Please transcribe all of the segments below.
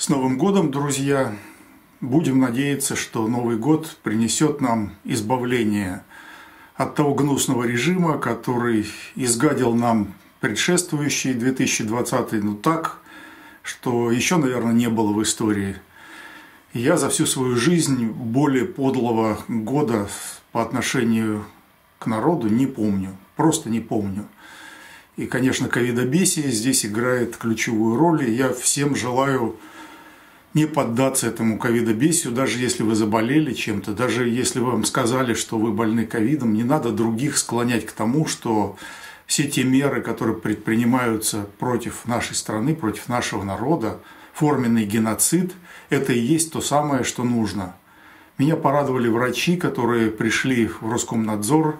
С Новым годом, друзья! Будем надеяться, что Новый год принесет нам избавление от того гнусного режима, который изгадил нам предшествующий 2020, так, что еще, наверное, не было в истории. Я за всю свою жизнь более подлого года по отношению к народу не помню, просто не помню. И, конечно, ковидобесие здесь играет ключевую роль, и я всем желаю не поддаться этому ковидобесию, даже если вы заболели чем-то, даже если вам сказали, что вы больны ковидом, не надо других склонять к тому, что все те меры, которые предпринимаются против нашей страны, против нашего народа, форменный геноцид, это и есть то самое, что нужно. Меня порадовали врачи, которые пришли в Роскомнадзор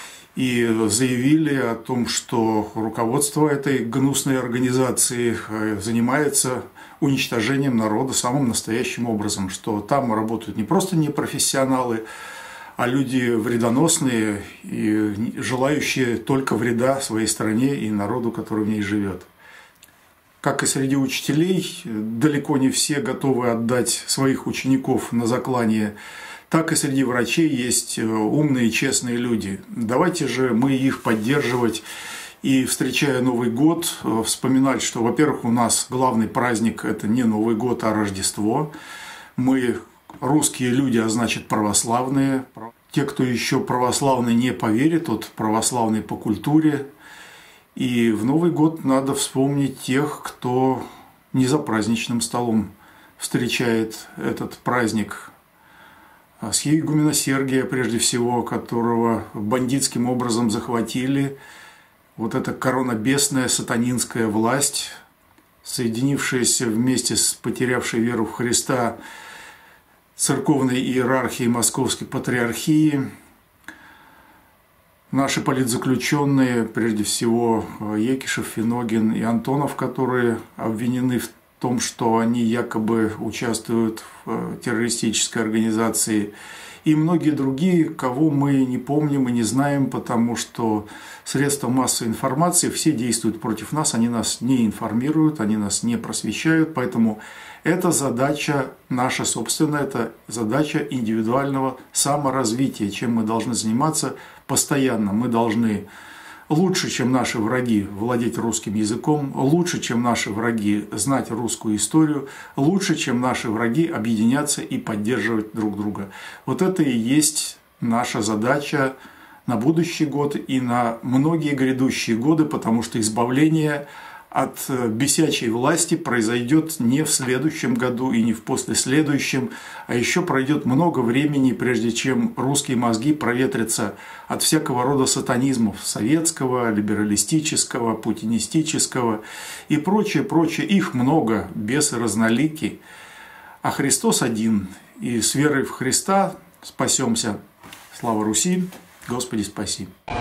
и заявили о том, что руководство этой гнусной организации занимается уничтожением народа самым настоящим образом, что там работают не просто непрофессионалы, а люди вредоносные и желающие только вреда своей стране и народу, который в ней живет. Как и среди учителей, далеко не все готовы отдать своих учеников на заклание, так и среди врачей есть умные и честные люди. Давайте же мы их поддерживать и, встречая Новый год, вспоминать, что, во-первых, у нас главный праздник – это не Новый год, а Рождество. Мы русские люди, а значит православные. Те, кто еще православный не по вере, тот православный по культуре. И в Новый год надо вспомнить тех, кто не за праздничным столом встречает этот праздник. Архиегумена Сергия, прежде всего, которого бандитским образом захватили. Вот эта коронабесная сатанинская власть, соединившаяся вместе с потерявшей веру в Христа церковной иерархией Московской Патриархии, наши политзаключенные, прежде всего Екишев, Финогин и Антонов, которые обвинены в том, что они якобы участвуют в террористической организации, и многие другие, кого мы не помним и не знаем, потому что средства массовой информации все действуют против нас, они нас не информируют, они нас не просвещают, поэтому это задача наша собственная, это задача индивидуального саморазвития, чем мы должны заниматься постоянно. Мы должны лучше, чем наши враги, владеть русским языком, лучше, чем наши враги, знать русскую историю, лучше, чем наши враги, объединяться и поддерживать друг друга. Вот это и есть наша задача на будущий год и на многие грядущие годы, потому что избавление от бесячей власти произойдет не в следующем году и не в послеследующем, а еще пройдет много времени, прежде чем русские мозги проветрятся от всякого рода сатанизмов советского, либералистического, путинистического и прочее, прочее. Их много, бесы разнолики, а Христос один. И с верой в Христа спасемся. Слава Руси! Господи, спаси!